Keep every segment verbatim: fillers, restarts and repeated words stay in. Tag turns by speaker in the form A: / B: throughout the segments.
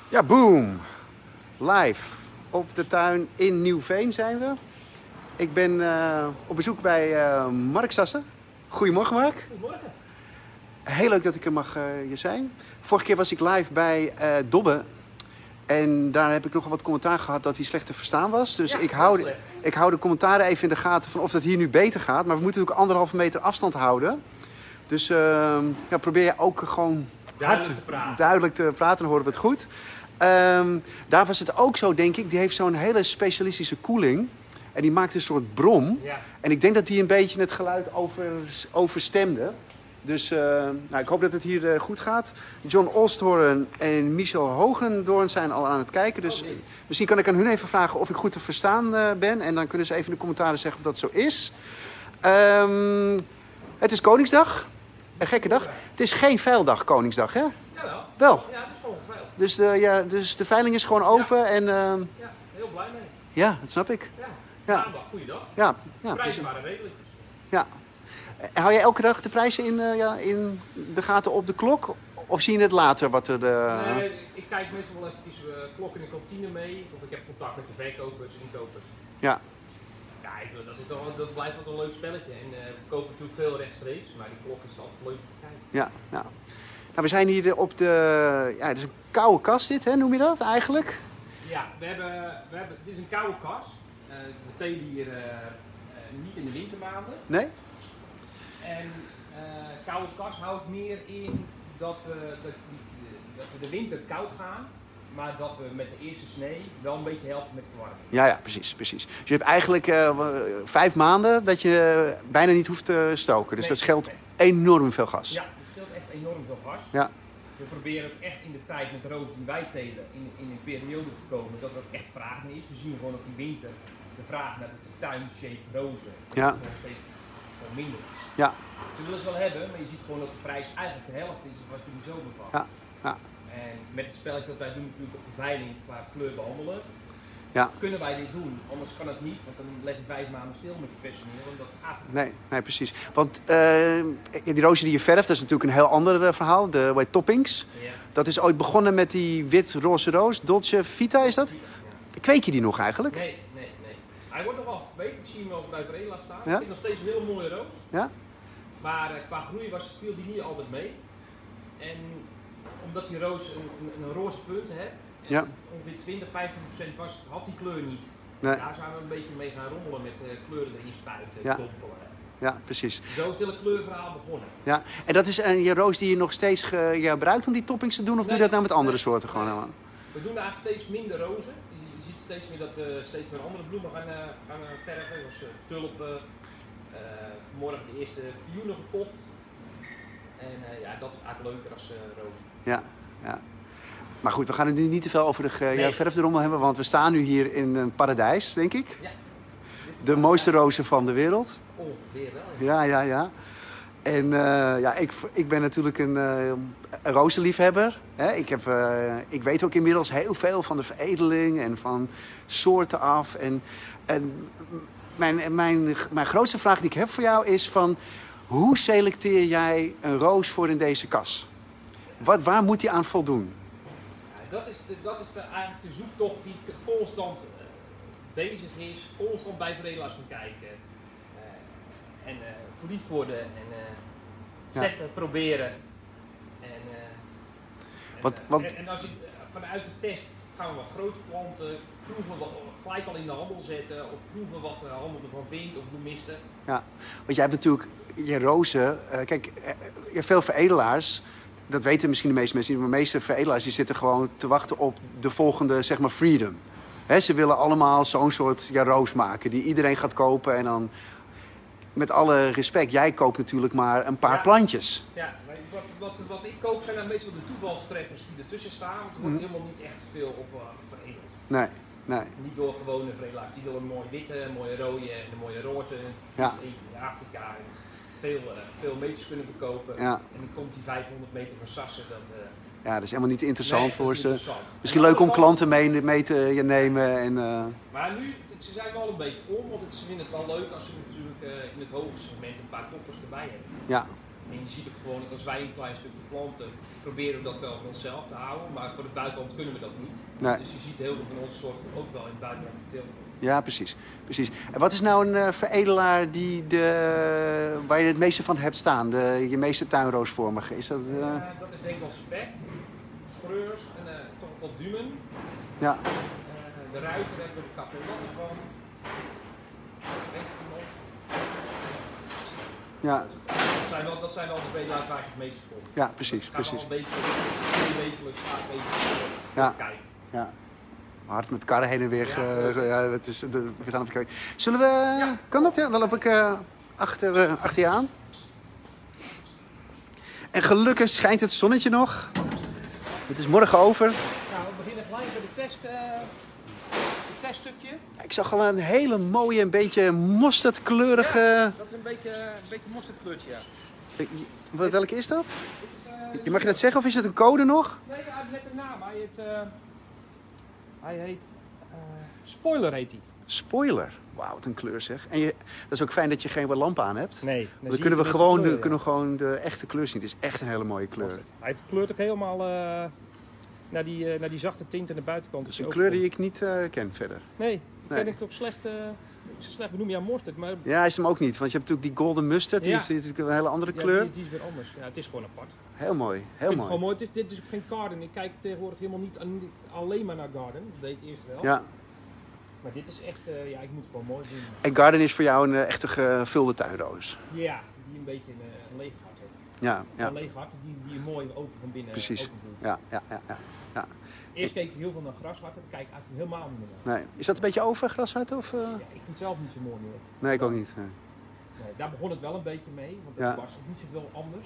A: Ja, boom. Live op de tuin in Nieuwveen zijn we. Ik ben uh, op bezoek bij uh, Mark Sassen. Goedemorgen, Mark.
B: Goedemorgen.
A: Heel leuk dat ik er mag uh, hier zijn. Vorige keer was ik live bij uh, Dobbe. En daar heb ik nogal wat commentaar gehad dat hij slecht te verstaan was. Dus
B: Ja,
A: ik, hou de, ik hou de commentaren even in de gaten van of dat hier nu beter gaat. Maar we moeten ook anderhalve meter afstand houden. Dus uh, ja, probeer je ook gewoon
B: duidelijk
A: hard,
B: te praten.
A: duidelijk te praten, dan horen we het goed. Um, daar was het ook zo, denk ik. Die heeft zo'n hele specialistische koeling. En die maakt een soort brom.
B: Ja.
A: En ik denk dat die een beetje het geluid over, overstemde. Dus uh, nou, ik hoop dat het hier uh, goed gaat. John Olsthoorn en Michel Hogendoorn zijn al aan het kijken. Dus
B: oh, nee.
A: misschien kan ik aan hun even vragen of ik goed te verstaan uh, ben. En dan kunnen ze even in de commentaren zeggen of dat zo is. Um, het is Koningsdag. Een gekke dag. Het is geen veildag, Koningsdag, hè?
B: Jawel.
A: Wel.
B: Ja, dat is gewoon geveild.
A: Dus de, ja, dus de veiling is gewoon open.
B: Ja.
A: En, uh,
B: Ja, heel blij mee.
A: ja, dat snap ik.
B: Ja.
A: Ja.
B: Maandag, goeiedag.
A: Ja, ja,
B: Prijzen waren redelijk. Dus.
A: ja. Hou jij elke dag de prijzen in, uh, ja, in de gaten op de klok? Of zie je het later wat er de...
B: Nee, ik kijk meestal wel even uh, klok in de kantine mee. Of ik heb contact met de verkopers en inkopers.
A: Ja.
B: Ja, ik, dat, is toch, dat blijft altijd een leuk spelletje. En uh, we kopen natuurlijk veel rechtstreeks, maar die klok is altijd leuk te kijken.
A: Ja, ja. Nou, we zijn hier op de... Ja, het is een koude kast dit, hè? Noem je dat eigenlijk?
B: Ja, we hebben, we hebben, dit is een koude kas. Uh, we telen hier uh, uh, niet in de wintermaanden.
A: Nee?
B: En uh, koude kas houdt meer in dat we, dat, dat we de winter koud gaan, maar dat we met de eerste snee wel een beetje helpen met verwarming.
A: Ja, ja, precies, precies. Dus je hebt eigenlijk uh, vijf maanden dat je bijna niet hoeft te stoken. Dus
B: nee,
A: dat scheelt
B: nee.
A: enorm veel gas.
B: Ja, dat scheelt echt enorm veel gas.
A: Ja.
B: We proberen ook echt in de tijd met de rozen die wij telen in, in een periode te komen dat er ook echt vraag naar is. We zien gewoon op die winter de vraag naar de tuin-shape rozen.
A: Ja.
B: Dat nog steeds gewoon minder is.
A: Ja.
B: Ze willen ze wel hebben, maar je ziet gewoon dat de prijs eigenlijk de helft is van wat je in de zomer valt.
A: Ja. Ja.
B: En met het spelletje dat wij doen natuurlijk op de veiling qua kleur behandelen,
A: Ja.
B: kunnen wij dit doen. Anders kan het niet, want dan leg je vijf maanden stil met je personeel en dat gaat niet.
A: Nee, nee, precies. Want uh, die rozen die je verft, dat is natuurlijk een heel ander uh, verhaal. De uh, toppings.
B: Ja.
A: Dat is ooit begonnen met die wit-roze roos. Dolce Vita is dat?
B: Ja.
A: Kweek je die nog eigenlijk?
B: Nee, nee, nee. Hij wordt nog wel gekweekt. Ik zie hem wel eens bij Verela staan.
A: Ja?
B: Ik vind nog steeds een heel mooie roos.
A: Ja?
B: Maar uh, qua groei was, viel die niet altijd mee. En omdat die roos een, een, een roze punt heeft, en
A: Ja.
B: ongeveer twintig, vijfentwintig procent was, had die kleur niet.
A: Nee.
B: Daar zijn we een beetje mee gaan rommelen met uh, kleuren erin spuiten,
A: Ja.
B: dompelen.
A: Ja, precies.
B: Zo is het hele kleurverhaal begonnen.
A: Ja. En dat is een je roos die je nog steeds ge, ja, gebruikt om die toppings te doen? Of doe je
B: Nee,
A: dat nou met andere
B: nee,
A: soorten gewoon
B: nee.
A: helemaal?
B: We doen eigenlijk steeds minder rozen. Je, je ziet steeds meer dat we steeds meer andere bloemen gaan, uh, gaan uh, verven. Zoals uh, tulpen. Uh, vanmorgen de eerste pioenen gekocht. En uh, ja, dat is eigenlijk leuker als uh, rozen.
A: Ja, ja. Maar goed, we gaan het nu niet te veel over de ge-
B: Nee.
A: ja, verfderommel hebben, want we staan nu hier in een paradijs, denk ik.
B: Ja.
A: De mooiste rozen van de wereld.
B: Ongeveer wel.
A: Ja, ja, ja. En uh, ja, ik, ik ben natuurlijk een, uh, een rozenliefhebber. Hè? Ik, heb, uh, ik weet ook inmiddels heel veel van de veredeling en van soorten af. En, en mijn, mijn, mijn grootste vraag die ik heb voor jou is van... Hoe selecteer jij een roos voor in deze kas? Wat, waar moet die aan voldoen?
B: Ja, dat is, de, dat is de, eigenlijk de zoektocht die constant uh, bezig is. Constant bij Verela's gaan kijken. Uh, en uh, verliefd worden en uh, zetten, ja. proberen. En, uh,
A: wat,
B: en,
A: wat...
B: en, en als je uh, vanuit de test gaan we wat grote planten, proeven wat gelijk al in de handel zetten of proeven wat de handel ervan vindt of bloemisten.
A: Ja, want jij hebt natuurlijk je rozen. Uh, kijk, uh, veel veredelaars, dat weten misschien de meeste mensen niet, maar de meeste veredelaars die zitten gewoon te wachten op de volgende, zeg maar, freedom. He, ze willen allemaal zo'n soort ja, roos maken die iedereen gaat kopen en dan, met alle respect, jij koopt natuurlijk maar een paar
B: ja.
A: plantjes.
B: Ja, wat, wat, wat ik koop zijn dan meestal de toevalstreffers die ertussen staan, want er wordt mm. helemaal niet echt veel op uh, veredeld.
A: Nee, nee.
B: Niet door gewone veredelaars, die door een mooie witte, een mooie rode en een mooie roze,
A: ja.
B: in Afrika en veel, uh, veel meters kunnen verkopen.
A: Ja.
B: En dan komt die vijfhonderd meter van Sassen. Dat, uh,
A: ja, dat is helemaal niet interessant
B: nee,
A: voor
B: is
A: ze.
B: Interessant.
A: Misschien leuk om klanten mee, mee te nemen. En, uh...
B: Maar nu, ze zijn wel een beetje om, want ze vinden het wel leuk als ze natuurlijk uh, in het hoge segment een paar toppers erbij hebben.
A: Ja.
B: En je ziet ook gewoon dat als wij een klein stukje planten, proberen we dat wel voor onszelf te houden. Maar voor het buitenland kunnen we dat niet.
A: Nee.
B: Dus je ziet heel veel van onze soorten ook wel in het buitenland geteeld worden.
A: Ja, precies. precies. En wat is nou een uh, veredelaar die de, waar je het meeste van hebt staan? De, je meeste tuinroosvormige? Is dat, uh...
B: uh, dat is denk ik wel spek, schreurs en uh, toch ook wel dumen.
A: Ja.
B: Uh, de ruiter hebben we de café Lotte van. Weet je iemand?
A: Ja.
B: Dat zijn wel, dat zijn wel de veedelaars waar ik het meeste voor.
A: Ja, precies.
B: Ik ga
A: precies.
B: al een beetje, twee wekelijks ga ik even
A: Ja.
B: kijken.
A: Ja. Hard met karren heen en weer.
B: Ja,
A: Uh, ja, dat is, de, we staan op de kijken. Zullen we...
B: Ja.
A: Kan dat? Ja, dan loop ik uh, achter, uh, achter je aan. En gelukkig schijnt het zonnetje nog. Het is morgen over.
B: Nou, we beginnen gelijk bij de test, uh, het teststukje.
A: Ik zag al een hele mooie, een beetje mosterdkleurige...
B: Ja, dat is een beetje een beetje mosterdkleurtje, ja.
A: Wat, welke is dat?
B: Dit is, uh,
A: Mag je dat zeggen of is het een code nog?
B: Nee, hij heeft net een naam. Hij heet... Uh, hij heet... Uh, Spoiler heet hij.
A: Spoiler. Wauw, wat een kleur zeg. En je, dat is ook fijn dat je geen lamp aan hebt.
B: Nee.
A: Dan, dan kunnen we gewoon, kleur, ja. kunnen we gewoon de echte kleur zien. Het is echt een hele mooie kleur.
B: Hij verkleurt ook helemaal uh, naar, die, uh, naar die zachte tint aan de buitenkant.
A: Dat is een kleur die ik niet uh, ken verder.
B: Nee, die
A: nee.
B: ken ik ook slecht... Uh, slecht benoem je aan mosterd, maar...
A: Ja, hij is hem ook niet. Want je hebt natuurlijk die golden mustard. Die ja. heeft natuurlijk een hele andere kleur.
B: Ja, die, die is weer anders. Ja, het is gewoon apart.
A: Heel mooi, heel
B: ik vind
A: mooi.
B: Het gewoon mooi. Het is, dit is ook geen garden. Ik kijk tegenwoordig helemaal niet aan, alleen maar naar garden. Dat deed ik eerst wel.
A: Ja.
B: Maar dit is echt, uh, ja, ik moet het gewoon mooi doen.
A: En garden is voor jou een uh, echte gevulde tuinroos?
B: Ja, die een beetje een, uh, een leeg hart heeft.
A: Ja, ja.
B: Een leeg hart die, die mooi open van binnen.
A: Precies.
B: Open doet.
A: Ja, ja, ja, ja, ja.
B: Eerst keek ik heel veel naar grasharten, daar kijk ik eigenlijk helemaal niet meer naar.
A: Nee. Is dat een beetje over, grashart? Of, uh...
B: ja, ik vind het zelf niet zo mooi meer.
A: Nee, ik ook niet. Nee.
B: Nee, daar begon het wel een beetje mee, want het ja. was ook niet zoveel anders.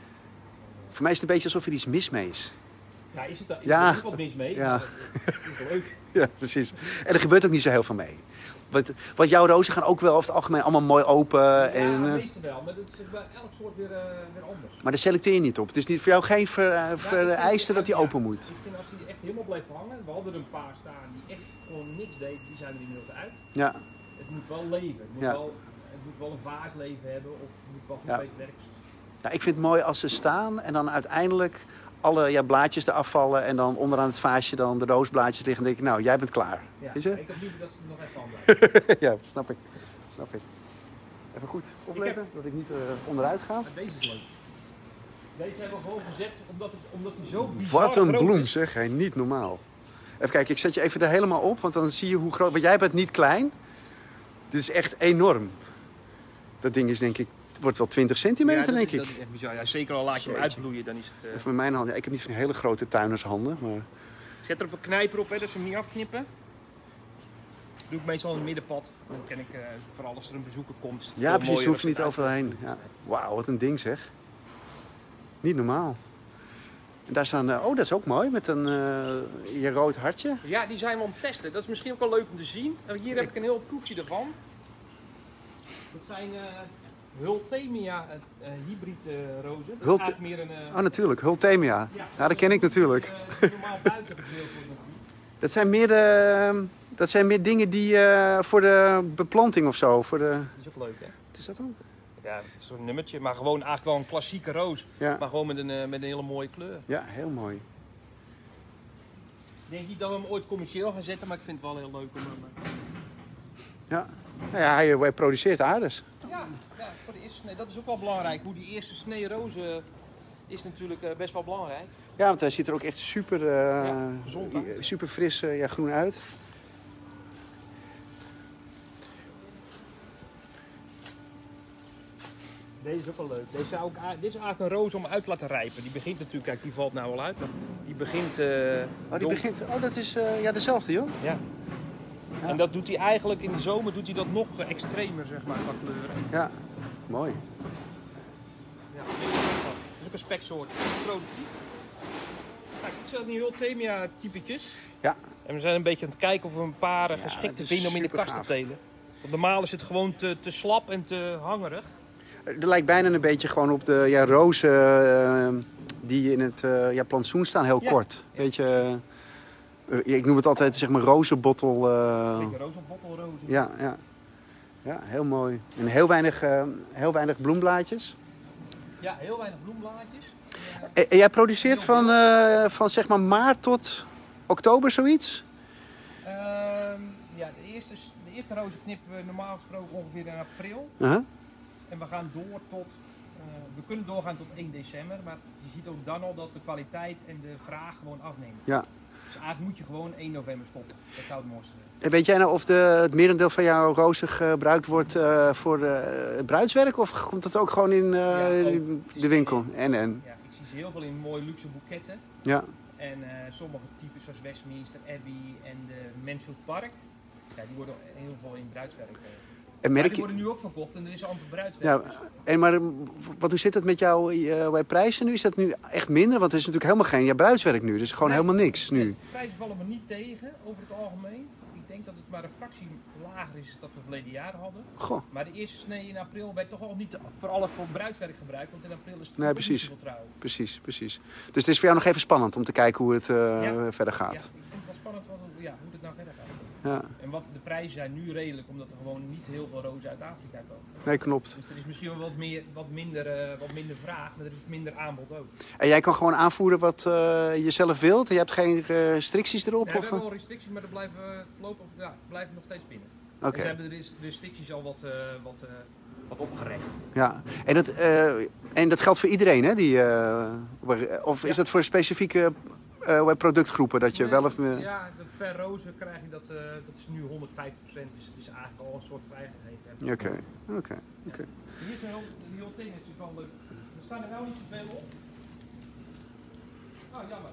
A: Voor mij is het een beetje alsof er iets mis mee is.
B: Ja, is het daar
A: ja.
B: is er wat mis mee?
A: Ja.
B: Dat is wel leuk.
A: Ja, precies. En er gebeurt ook niet zo heel veel mee. Want, want jouw rozen gaan ook wel over het algemeen allemaal mooi open.
B: Ja,
A: en,
B: de meeste wel, maar het is bij elk soort weer, uh, weer anders.
A: Maar daar selecteer je niet op. Het is niet voor jou geen ver, vereiste ja, dat die open
B: ja.
A: moet.
B: Ik vind als die echt helemaal blijft hangen, we hadden er een paar staan die echt gewoon niks deden, die zijn er inmiddels uit.
A: Ja.
B: Het moet wel leven. Het moet, ja. wel, het moet wel een vaasleven hebben of het moet wel goed ja. weten werken.
A: Ja, ik vind het mooi als ze staan en dan uiteindelijk alle ja, blaadjes eraf vallen en dan onderaan het vaasje dan de roosblaadjes liggen en denk ik, nou, jij bent klaar.
B: Ja,
A: Weet je?
B: Ik heb liever dat ze er nog even aan blijven.
A: Ja, snap ik. snap ik. Even goed opletten, heb... dat ik niet uh, onderuit ga.
B: Maar deze is leuk. Deze hebben we gewoon gezet omdat, het, omdat hij zo bizar
A: Wat een bloem
B: is.
A: zeg, hey, niet normaal. Even kijken, ik zet je even er helemaal op, want dan zie je hoe groot... Want jij bent niet klein. Dit is echt enorm. Dat ding is denk ik... Het wordt wel twintig centimeter,
B: ja,
A: denk
B: is,
A: ik.
B: Dat is echt bizar. Ja, zeker al laat je hem uitbloeien, dan is het... Uh...
A: Even met mijn handen. Ja, ik heb niet van hele grote tuinershanden, maar...
B: Ik zet er op een knijper op, hè, dat ze hem niet afknippen. Dat doe ik meestal in het middenpad. Dan ken ik, uh, vooral als er een bezoeker komt.
A: Ja, precies, daar hoef je niet overheen. Ja. Wauw, wat een ding zeg. Niet normaal. En daar staan... Uh, oh, dat is ook mooi, met een uh, je rood hartje.
B: Ja, die zijn we aan het testen. Dat is misschien ook wel leuk om te zien. Hier heb ik een heel proefje ervan. Dat zijn... Uh, Hultemia uh, hybrid uh, rozen. Dat
A: Hult-
B: is meer een... Uh...
A: Oh, natuurlijk. Hultemia. Ja, ja dat ken ik natuurlijk.
B: Uh, normaal buiten gedeeld wordt.
A: Dat zijn meer de, dat zijn meer dingen die uh, voor de beplanting of zo. Voor de...
B: Dat is ook leuk, hè?
A: Wat is dat dan?
B: Ja, het is zo'n nummertje, maar gewoon eigenlijk wel een klassieke roos.
A: Ja. Maar
B: gewoon met een, uh, met een hele mooie kleur.
A: Ja, heel mooi.
B: Ik denk niet dat we hem ooit commercieel gaan zetten, maar ik vind het wel heel leuk om hem... Uh...
A: Ja. Nou ja, hij, hij produceert aardes.
B: Ja, ja voor de eerste snee. Dat is ook wel belangrijk. Hoe die eerste snee rozen is natuurlijk uh, best wel belangrijk.
A: Ja, want hij ziet er ook echt super, uh,
B: ja, gezond,
A: super fris uh, ja, groen uit.
B: Deze is ook wel leuk. Deze zou ook, dit is eigenlijk een roos om uit te laten rijpen. Die begint natuurlijk, kijk, die valt nou al uit. Maar die begint... Uh,
A: oh, die begint, oh, dat is uh, ja, dezelfde, joh.
B: Ja. Ja. En dat doet hij eigenlijk in de zomer doet hij dat nog extremer, zeg maar, qua kleuren.
A: Ja, mooi.
B: Ja, dat is ook een speksoort. Productief. Kijk, dit zijn nu Hultemia typetjes.
A: Ja.
B: En we zijn een beetje aan het kijken of we een paar ja, geschikte vinden om in de kast gaaf. te telen. Want normaal is het gewoon te, te slap en te hangerig.
A: Het lijkt bijna een beetje gewoon op de ja, rozen uh, die in het uh, ja, plantsoen staan, heel ja. kort. Ja. Weet je... Ik noem het altijd zeg maar rozenbottel. Uh...
B: Zeker, rozenbottelrozen.
A: Ja, ja. Ja, heel mooi. En heel weinig, uh, heel weinig bloemblaadjes.
B: Ja, heel weinig bloemblaadjes. Ja.
A: En, en jij produceert van, uh, van zeg maar maart tot oktober zoiets?
B: Uh, ja, de eerste, de eerste rozen knippen we normaal gesproken ongeveer in april.
A: Uh-huh.
B: En we gaan door tot, uh, we kunnen doorgaan tot één december, maar je ziet ook dan al dat de kwaliteit en de vraag gewoon afneemt.
A: Ja.
B: Dus eigenlijk moet je gewoon één november stoppen. Dat zou het mooiste zijn.
A: En weet jij nou of de, het merendeel van jouw rozen gebruikt wordt uh, voor uh, het bruidswerk? Of komt dat ook gewoon in uh,
B: ja, ook,
A: de winkel? En, en.
B: Ja, ik zie ze heel veel in mooie luxe boeketten.
A: Ja.
B: En uh, sommige types zoals Westminster Abbey en de Mansfield Park, ja, die worden heel veel in bruidswerk. Uh,
A: En merk
B: die
A: je...
B: worden nu ook verkocht en er is amper bruidswerk.
A: Ja, en maar wat, hoe zit het met jouw uh, prijzen nu? Is dat nu echt minder? Want het is natuurlijk helemaal geen ja, bruidswerk nu. Dus gewoon nee, helemaal niks nu.
B: De prijzen vallen me niet tegen over het algemeen. Ik denk dat het maar een fractie lager is dan we verleden jaar hadden.
A: Goh.
B: Maar de eerste snee in april werd toch al niet voor alles voor bruidswerk gebruikt. Want in april is het
A: nee, precies.
B: niet zoveel trouw.
A: Precies, precies. Dus het is voor jou nog even spannend om te kijken hoe het uh, ja. verder gaat.
B: Ja, ik vind het wel spannend wat, ja, hoe het nou verder gaat.
A: Ja.
B: En wat, de prijzen zijn nu redelijk, omdat er gewoon niet heel veel rozen uit Afrika komen.
A: Nee, klopt.
B: Dus er is misschien wel wat, meer, wat, minder, uh, wat minder vraag, maar er is minder aanbod ook.
A: En jij kan gewoon aanvoeren wat uh, je zelf wilt? Je hebt geen restricties erop?
B: Nee,
A: of?
B: we hebben wel restricties, maar er blijven voorlopig ja, blijven nog steeds binnen.
A: Oké. Okay.
B: We hebben de restricties al wat, uh, wat, uh, wat opgerekt.
A: Ja, en dat, uh, en dat geldt voor iedereen, hè? Die, uh, of ja. is dat voor specifieke uh, productgroepen dat je
B: nee,
A: wel of meer...
B: Ja, per roze krijg je dat, uh, dat is nu honderdvijftig procent, dus het is eigenlijk al een soort vrijgegeven.
A: Oké, oké, oké.
B: Hier is een heel, die heel thing is wel leuk. Er staan er nou niet zoveel op. Oh, jammer.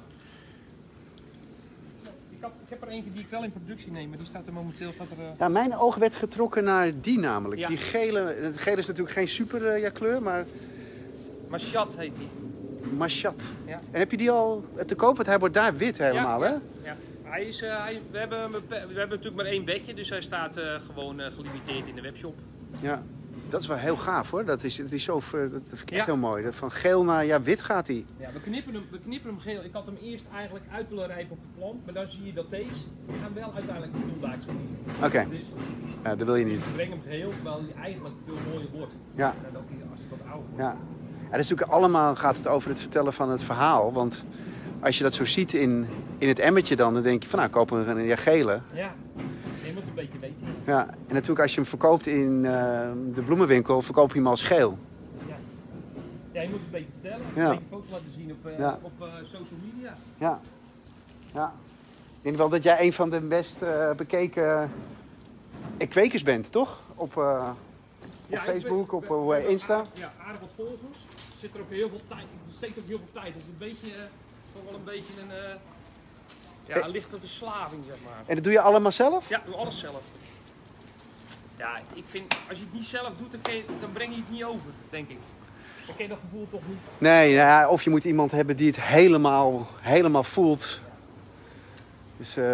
B: Ik, had, ik heb er eentje die ik wel in productie neem, maar die staat er momenteel... Staat er, uh...
A: Ja, mijn oog werd getrokken naar die namelijk.
B: Ja.
A: Die gele, het gele is natuurlijk geen super uh, ja, kleur, maar...
B: Machat heet die.
A: Machat.
B: Ja.
A: En heb je die al te koop? Want hij wordt daar wit helemaal,
B: ja,
A: hè?
B: Ja, ja. Hij is, uh, hij, we, hebben, we hebben natuurlijk maar één bedje, dus hij staat uh, gewoon uh, gelimiteerd in de webshop.
A: Ja, dat is wel heel gaaf hoor. Dat is, dat is zo, dat vind ik echt
B: ja.
A: heel mooi. Dat van geel naar ja, wit gaat hij.
B: Ja, we knippen, hem, we knippen hem geel. Ik had hem eerst eigenlijk uit willen rijpen op de plant, maar dan zie je dat deze gaan wel uiteindelijk de bloembaaks verliezen.
A: Oké, okay.
B: Dus,
A: ja, dat wil je niet.
B: Dus ik breng hem geheel, terwijl hij eigenlijk veel mooier wordt.
A: Ja.
B: Nadat hij, als hij wat ouder wordt.
A: Ja. Ja, dat is natuurlijk allemaal gaat het over het vertellen van het verhaal. Want als je dat zo ziet in, in het emmertje dan, dan denk je van nou, koop een, een ja, gele.
B: Ja, je moet een beetje weten.
A: Ja, en natuurlijk als je hem verkoopt in uh, de bloemenwinkel, verkoop je hem als geel.
B: Ja, ja je moet een beetje vertellen.
A: Ja.
B: Een beetje foto's laten zien op, uh,
A: ja.
B: op uh, social media.
A: Ja. Ja. Ik denk wel dat jij een van de best uh, bekeken kwekers bent, toch? Op, uh, op ja, Facebook, ben, op uh, Insta.
B: Aardig, ja, aardig wat volgers. Er zit er ook heel veel tijd. Er steekt ook heel veel tijd. Het is een beetje, uh, toch wel een beetje een, uh, ja, een lichte verslaving, zeg maar.
A: En dat doe je allemaal zelf?
B: Ja, ik doe alles zelf. Ja, ik vind, als je het niet zelf doet, dan, je, dan breng je het niet over, denk ik. Dan ken je dat gevoel toch niet.
A: Nee, nou ja, of je moet iemand hebben die het helemaal, helemaal voelt. Ja. Dus, uh...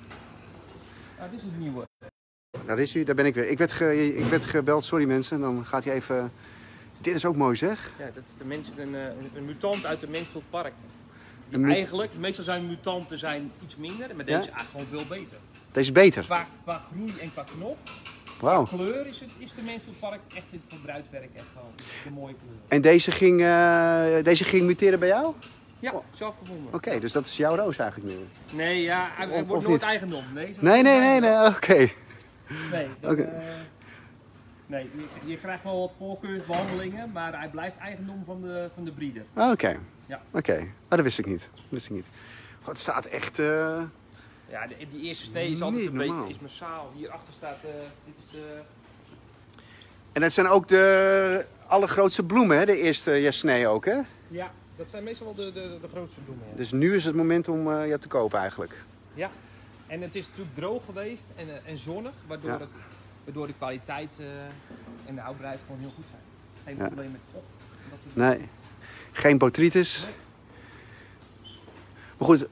B: nou, dit is het nieuwe.
A: Daar is hij, daar ben ik weer. Ik werd, ge, ik werd gebeld, sorry mensen, dan gaat hij even... Dit is ook mooi zeg.
B: Ja, dat is de mens, een, een, een mutant uit de Mansfield Park. Die
A: mu
B: eigenlijk, meestal zijn mutanten zijn iets minder, maar deze ja? is eigenlijk gewoon veel beter.
A: Deze is beter?
B: Qua, qua groei en qua knop.
A: Wow.
B: Qua kleur is, het, is de Mansfield Park echt voor bruidswerk echt gewoon de mooie kleur.
A: En deze ging, uh, deze ging muteren bij jou?
B: Ja, zelf gevonden.
A: Oké, okay, dus dat is jouw roos eigenlijk nu?
B: Nee, ja, hij, hij wordt nooit eigendom. Nee,
A: nee, nee, nee, nee, oké. Okay.
B: Nee, dat, okay. uh, nee je, je krijgt wel wat voorkeursbehandelingen, maar hij blijft eigendom van de, van de breeder.
A: Oké, okay.
B: Ja.
A: Oké. Okay. Oh, dat wist ik niet. Dat wist ik niet. God, het staat echt... Uh...
B: Ja, de, die eerste snee is altijd een beetje is massaal. Hierachter staat, uh, dit is de...
A: En dat zijn ook de allergrootste bloemen, hè? De eerste ja, snee ook, hè?
B: Ja, dat zijn meestal wel de, de, de grootste bloemen. Ja.
A: Dus nu is het moment om uh, ja, te kopen eigenlijk.
B: Ja. En het is natuurlijk droog geweest en, uh, en zonnig, waardoor, ja. het, waardoor de kwaliteit uh, en de houdbaarheid gewoon heel goed zijn. Geen ja. probleem met vocht. Dat is...
A: Nee, geen botrytis. Nee. Maar goed,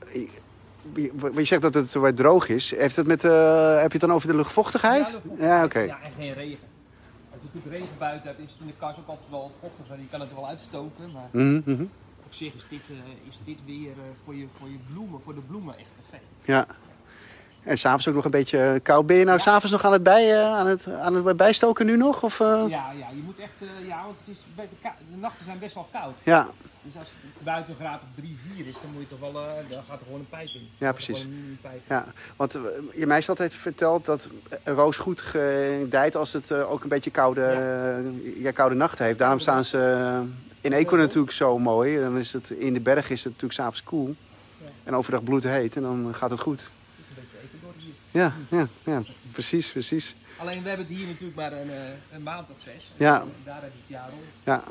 A: je zegt dat het wat droog is. Heeft het met, uh, heb je het dan over de luchtvochtigheid?
B: Ja, luchtvochtigheid.
A: Ja, oké. Okay.
B: Ja, en geen regen. Als je goed regen buiten hebt, is het in de kast ook altijd wel vochtig. Je kan het er wel uitstoken, maar
A: mm-hmm.
B: op zich is dit, uh, is dit weer uh, voor, je, voor je bloemen, voor de bloemen echt perfect.
A: Ja. En s'avonds ook nog een beetje koud. Ben je nou
B: Ja.
A: s'avonds nog aan het, bij, uh, aan, het, aan het bijstoken nu nog? Of, uh...
B: Ja, ja, je moet echt, uh, ja, want het is, de nachten zijn best wel koud.
A: Ja.
B: Dus als het buiten een graad of drie, vier is, dan moet je toch wel, uh, dan gaat er gewoon een pijp in.
A: Ja, precies.
B: Een pijp.
A: Ja, want uh, je mij is altijd verteld dat een roos goed gedijt als het uh, ook een beetje koude, ja. Uh, ja, koude nachten heeft. Daarom staan ze uh, in Eco natuurlijk zo mooi. Dan is het, in de berg is het natuurlijk s'avonds koel. Ja. En overdag bloedheet en dan gaat het goed.
B: Het is een beetje Ecuador hier.
A: Ja, ja, ja, precies, precies.
B: Alleen we hebben het hier natuurlijk maar een, een maand of zes.
A: Ja.
B: En daar heb je het jaar rond.
A: Ja,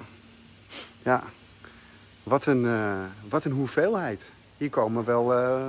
A: ja. Wat een, uh, wat een hoeveelheid. Hier komen wel, uh,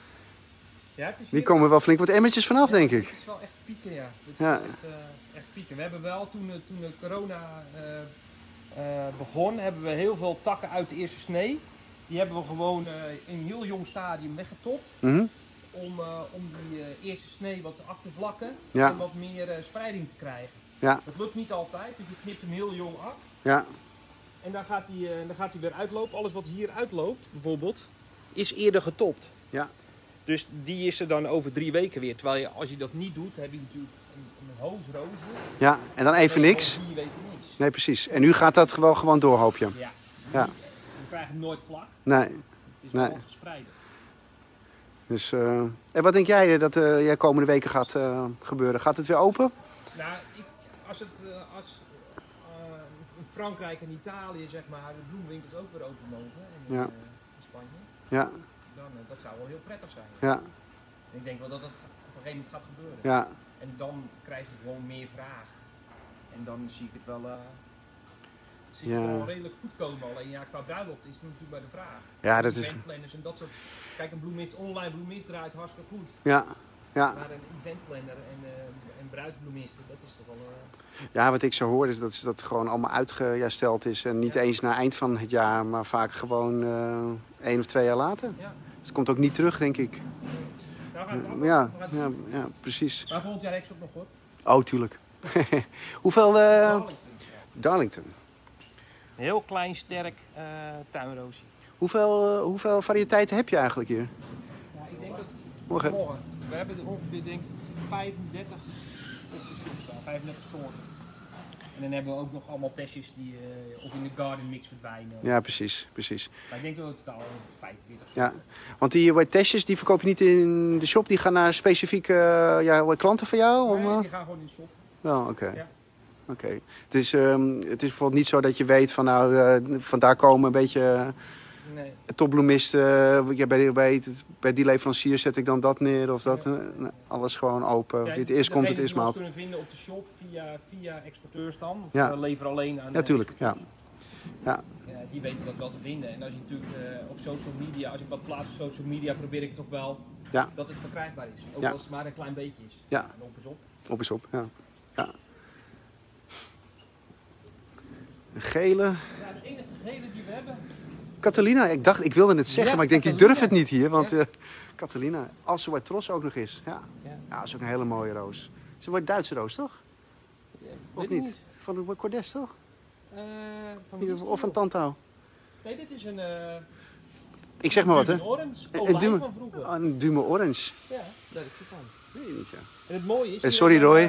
B: ja, het is
A: hier komen wel flink wat emmertjes vanaf,
B: ja,
A: denk ik.
B: Het is wel echt pieken, ja. Het is
A: ja.
B: echt, uh, echt pieken. We hebben wel, toen, toen de corona uh, uh, begon, hebben we heel veel takken uit de eerste snee. Die hebben we gewoon uh, in een heel jong stadium weggetopt.
A: Mm-hmm.
B: Om, uh, om die uh, eerste snee wat af te vlakken
A: ja.
B: en wat meer uh, spreiding te krijgen.
A: Ja.
B: Dat lukt niet altijd, dus je knipt hem heel jong af.
A: Ja.
B: En dan gaat, hij, uh, dan gaat hij weer uitlopen. Alles wat hier uitloopt, bijvoorbeeld, is eerder getopt.
A: Ja.
B: Dus die is er dan over drie weken weer. Terwijl je, als je dat niet doet, heb je natuurlijk een, een hoos rozen.
A: Ja, en dan even niks.
B: Vier weken niks.
A: Nee, precies. En nu gaat dat wel gewoon door, hoop je.
B: Ja.
A: Ja.
B: Niet, we krijgen hem nooit vlak.
A: Nee.
B: Het is wel
A: nee.
B: gespreid.
A: Dus, uh, en wat denk jij dat uh, jij komende weken gaat uh, gebeuren? Gaat het weer open?
B: Nou, ik, als het uh, als uh, in Frankrijk en Italië, zeg maar, de bloemwinkels ook weer open mogen. En,
A: ja.
B: uh, in Spanje.
A: Ja.
B: Dan, uh, dat zou wel heel prettig zijn.
A: Ja.
B: En ik denk wel dat dat op een gegeven moment gaat gebeuren.
A: Ja.
B: En dan krijg je gewoon meer vraag. En dan zie ik het wel, uh, zie ik
A: ja.
B: het wel redelijk goed komen. Alleen ja, qua bruiloft is het natuurlijk bij de vraag.
A: Ja, dat is...
B: Eventplanners en dat soort... Kijk, een bloemist, online bloemist draait hartstikke goed.
A: Ja. Ja.
B: Maar een eventplanner en, uh, en bruidsbloemisten, dat is toch wel... Uh...
A: Ja, wat ik zo hoor is dat dat gewoon allemaal uitgesteld is. En niet ja. eens naar eind van het jaar, maar vaak gewoon uh, één of twee jaar later. Ja. Dus het komt ook niet terug, denk ik.
B: Nou, gaat het af,
A: ja, ja, ja, precies.
B: Maar volgend jaar rechts ook nog hoor.
A: Oh, tuurlijk. Hoeveel... Uh...
B: Darlington.
A: Darlington.
B: Een heel klein, sterk uh, tuinroosje.
A: Hoeveel, uh, hoeveel variëteiten heb je eigenlijk hier?
B: Ja, ik denk dat...
A: Morgen.
B: Morgen. We hebben er ongeveer denk vijfendertig op de soort staan, vijfendertig soorten. En dan hebben we ook nog allemaal testjes die uh, of in de garden mix verdwijnen.
A: Ja, precies, precies.
B: Maar ik denk dat we totaal vijfenveertig soorten.
A: Ja, want die uh, testjes die verkoop je niet in de shop, die gaan naar specifieke uh, ja, klanten van jou?
B: Nee,
A: om, uh...
B: die gaan gewoon in de shop.
A: Wel, oké. Okay.
B: Ja.
A: Oké. Okay. Het is, um, het is bijvoorbeeld niet zo dat je weet van nou, uh, vandaar komen een beetje uh,
B: nee.
A: topbloemisten. Uh, ja, bij, bij, bij die leverancier zet ik dan dat neer of dat. Ja. Uh, nee, alles gewoon open.
B: Ja,
A: Wie het eerst komt, het eerst maalt.
B: Die kunnen vinden op de shop via, via exporteurs dan. Of
A: ja.
B: uh, lever alleen aan.
A: Ja, tuurlijk. Ja. Ja.
B: Ja, die weten dat wel te vinden. En als je natuurlijk uh, op social media, als ik wat plaats op social media, probeer ik het ook wel
A: ja.
B: dat het verkrijgbaar is. Ook
A: ja.
B: als het maar een klein beetje is.
A: Ja.
B: En op is op.
A: Op is op, ja. Ja. Een gele.
B: Ja, de enige gele die we hebben.
A: Catalina, ik dacht, ik wilde het zeggen, ja, maar ik denk, Catalina. Ik durf het niet hier. Want ja. uh, Catalina, als ze wat tros ook nog is. Ja. Ja. ja, dat is ook een hele mooie roos. Ze wordt Duitse roos, toch?
B: Ja,
A: of niet?
B: niet?
A: Van de Cordes, toch?
B: Uh, van
A: niet, of van Tantau?
B: Nee, dit is een... Uh,
A: ik zeg maar wat, hè?
B: Een orange, een dume van vroeger.
A: Een dume orange.
B: Ja, daar is hij van.
A: Weet je niet, ja.
B: En het mooie is...
A: Uh, sorry, Roy.